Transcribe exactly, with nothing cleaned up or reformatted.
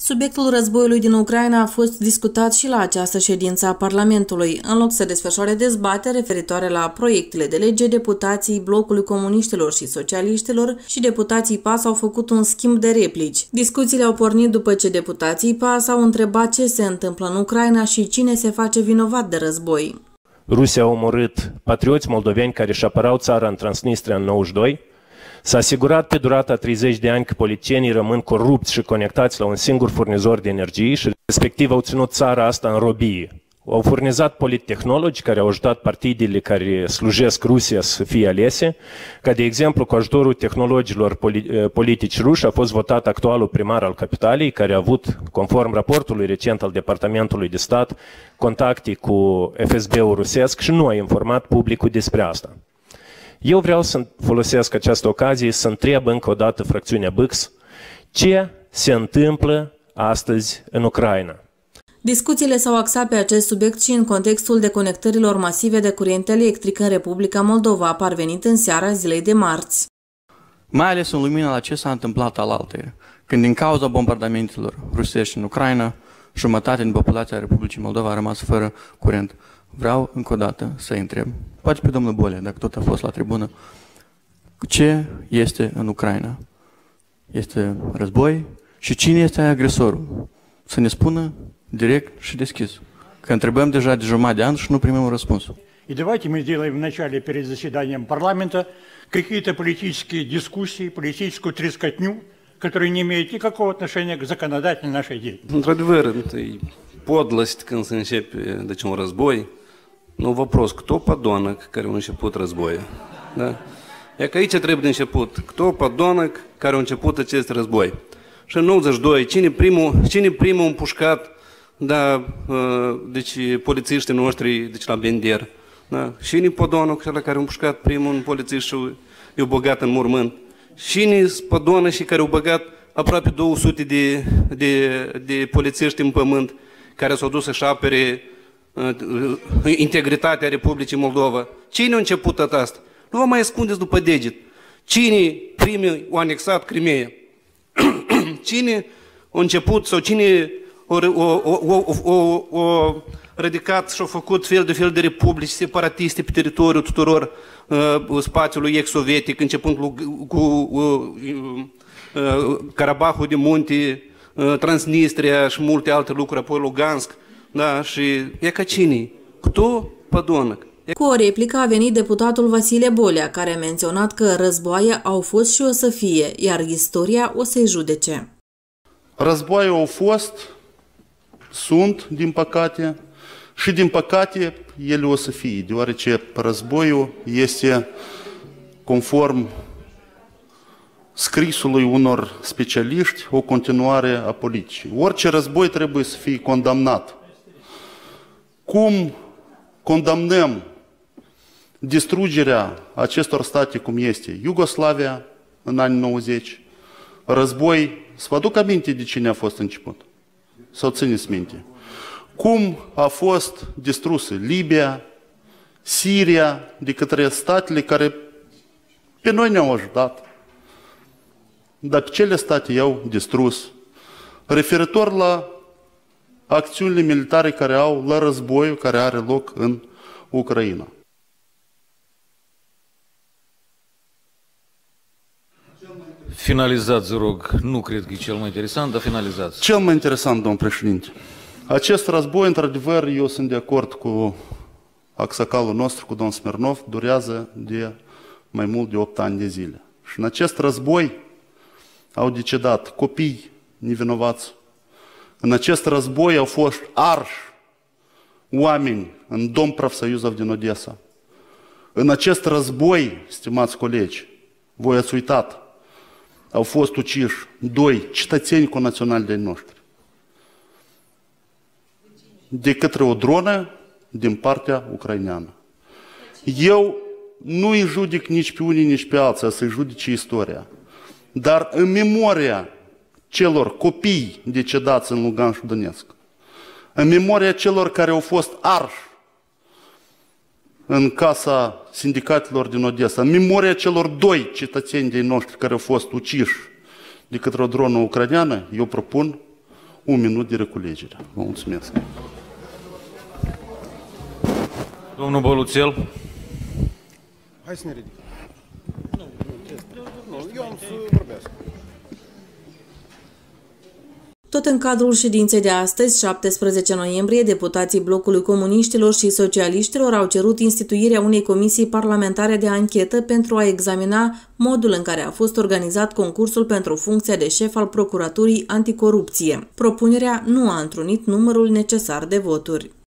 Subiectul războiului din Ucraina a fost discutat și la această ședință a Parlamentului. În loc să desfășoare dezbateri referitoare la proiectele de lege, deputații Blocului Comuniștilor și Socialiștilor și deputații P A S au făcut un schimb de replici. Discuțiile au pornit după ce deputații P A S au întrebat ce se întâmplă în Ucraina și cine se face vinovat de război. Rusia a omorât patrioți moldoveni care își apărau țara în Transnistria în nouăzeci și doi. S-a asigurat pe durata treizeci de ani că politicienii rămân corupți și conectați la un singur furnizor de energie și respectiv au ținut țara asta în robie. Au furnizat polittehnologi care au ajutat partidele care slujesc Rusia să fie alese, ca de exemplu cu ajutorul tehnologilor politici ruși a fost votat actualul primar al capitalei, care a avut, conform raportului recent al Departamentului de Stat, contacte cu F S B-ul rusesc și nu a informat publicul despre asta. Eu vreau să folosesc această ocazie să întreb încă o dată fracțiunea B X ce se întâmplă astăzi în Ucraina. Discuțiile s-au axat pe acest subiect și în contextul deconectărilor masive de curent electric în Republica Moldova, parvenit în seara zilei de marți. Mai ales în lumina la ce s-a întâmplat alaltăieri, când din cauza bombardamentelor rusești în Ucraina, jumătate din populația Republicii Moldova a rămas fără curent. Vreau încă o dată să-i întreb, poate pe domnul Bolea, dacă tot a fost la tribună, ce este în Ucraina? Este război? Și cine este agresorul? Să ne spună direct și deschis. Că întrebăm deja de jumătate de an și nu primim răspunsul. И давайте мы сделаем вначале перед заседанием парламента какие-то политические дискуссии, политическую трескотню, которая не имеет никакого отношения к законодательной нашей деятельности. Într-adevăr, întâi podlost când se începe deci un război. Nu вопрос, кто подонок, care a început războiul. Da? E că aici trebuie de început. Кто подонок, care a început acest război. Și în nouăzeci și doi, cine primul, cine primul împușcat, da, deci polițiștii noștri, deci la Bender. Da? Cine podonok, cel care a împușcat primul un polițist și i-a băgat în mormânt. Cine podonă și care au băgat aproape două sute de, de, de polițiști în pământ, care s-au dus să-și apere integritatea Republicii Moldova. Cine a început tot asta? Nu vă mai ascundeți după deget. Cine primul a anexat Crimea? Cine a început sau cine a ridicat și a făcut fel de fel de republici separatiste pe teritoriul tuturor uh, spațiului ex-sovietic, începând cu, cu uh, uh, Karabahul de Munte, uh, Transnistria și multe alte lucruri, apoi Lugansk. Da, și e ca cine? Кто подонок? Cu o replică a venit deputatul Vasile Bolea, care a menționat că războaie au fost și o să fie, iar istoria o să-i judece. Războaie au fost, sunt, din păcate, și din păcate ele o să fie, deoarece războiul este conform scrisului unor specialiști o continuare a politicii. Orice război trebuie să fie condamnat. Cum condamnăm distrugerea acestor state cum este Iugoslavia în anii nouăzeci, război, să vă aduc aminte de cine a fost început, sau țineți minte, cum a fost distrusă Libia, Siria, de către statele care pe noi ne-au ajutat, dar pe cele state i-au distrus. Referitor la acțiunile militare care au, la războiul care are loc în Ucraina. Finalizați, rog. Nu cred că e cel mai interesant, dar finalizați. Cel mai interesant, domn președinte. Acest război, într-adevăr, eu sunt de acord cu axacalul nostru, cu domn Smirnov, durează de mai mult de opt ani de zile. Și în acest război au decedat copii nevinovați. În acest război au fost arși oameni în Dom Profsăiuzov din Odessa. În acest război, stimați colegi, voi ați uitat, au fost uciși doi cetățeni conaționali de noștri. De către o dronă din partea ucraineană. Eu nu îi judic nici pe unii, nici pe alții, să-i judice istoria. Dar în memoria celor copii decedați în Lugansk și Donetsk, în memoria celor care au fost arși în casa sindicatelor din Odessa, în memoria celor doi cetățeni de noștri care au fost uciși de către o dronă ucraineană, eu propun un minut de reculegere. Vă mulțumesc. Domnul Boluțel. Hai să ne ridic. Nu, nu, nu, eu am să vorbesc. Tot în cadrul ședinței de astăzi, șaptesprezece noiembrie, deputații Blocului Comuniștilor și Socialiștilor au cerut instituirea unei comisii parlamentare de anchetă pentru a examina modul în care a fost organizat concursul pentru funcția de șef al Procuraturii Anticorupție. Propunerea nu a întrunit numărul necesar de voturi.